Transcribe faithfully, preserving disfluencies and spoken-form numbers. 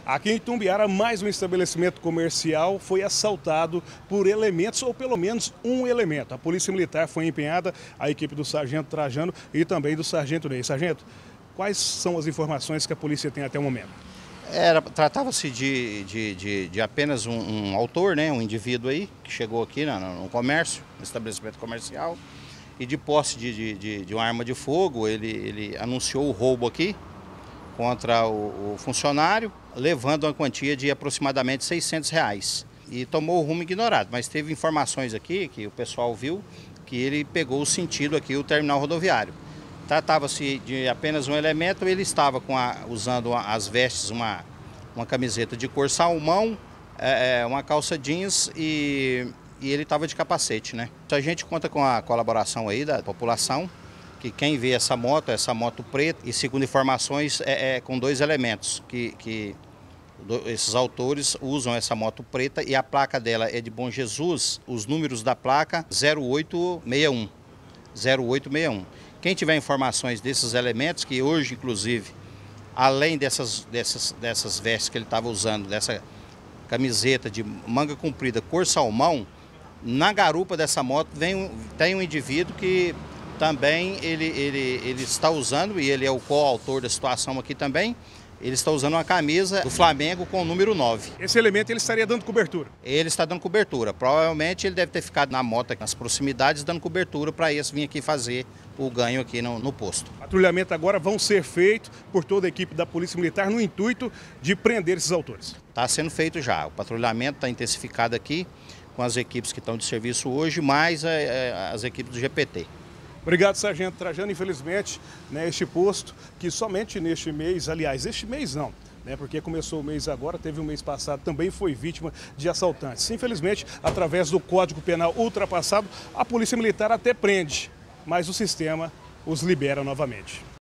Aqui em Itumbiara, mais um estabelecimento comercial foi assaltado por elementos, ou pelo menos um elemento. A Polícia Militar foi empenhada, a equipe do Sargento Trajano e também do Sargento Ney. Sargento, quais são as informações que a polícia tem até o momento? Era, tratava-se de, de, de, de apenas um, um autor, né, um indivíduo aí, que chegou aqui no, no comércio, no estabelecimento comercial, e de posse de, de, de, de uma arma de fogo, ele, ele anunciou o roubo aqui contra o, o funcionário, levando uma quantia de aproximadamente seiscentos reais. E tomou o rumo ignorado, mas teve informações aqui, que o pessoal viu, que ele pegou o sentido aqui, o terminal rodoviário. Tratava-se de apenas um elemento, ele estava com a, usando as vestes, uma, uma camiseta de cor salmão, é, uma calça jeans e, e ele estava de capacete, né? Então a gente conta com a colaboração aí da população, que quem vê essa moto, essa moto preta, e segundo informações, é, é com dois elementos, que, que do, esses autores usam essa moto preta e a placa dela é de Bom Jesus, os números da placa zero oito seis um. zero oito seis um. Quem tiver informações desses elementos, que hoje, inclusive, além dessas, dessas, dessas vestes que ele estava usando, dessa camiseta de manga comprida cor salmão, na garupa dessa moto vem um, tem um indivíduo que também ele, ele, ele está usando, e ele é o coautor da situação aqui também, ele está usando uma camisa do Flamengo com o número nove. Esse elemento ele estaria dando cobertura? Ele está dando cobertura. Provavelmente ele deve ter ficado na moto, nas proximidades, dando cobertura para esse vir aqui fazer o ganho aqui no, no posto. Patrulhamento agora vão ser feito por toda a equipe da Polícia Militar no intuito de prender esses autores. Está sendo feito já. O patrulhamento está intensificado aqui com as equipes que estão de serviço hoje, mais é, as equipes do G P T. Obrigado, Sargento Trajano. Infelizmente, né, este posto, que somente neste mês, aliás, este mês não, né, porque começou o mês agora, teve um mês passado, também foi vítima de assaltantes. Infelizmente, através do Código Penal ultrapassado, a Polícia Militar até prende, mas o sistema os libera novamente.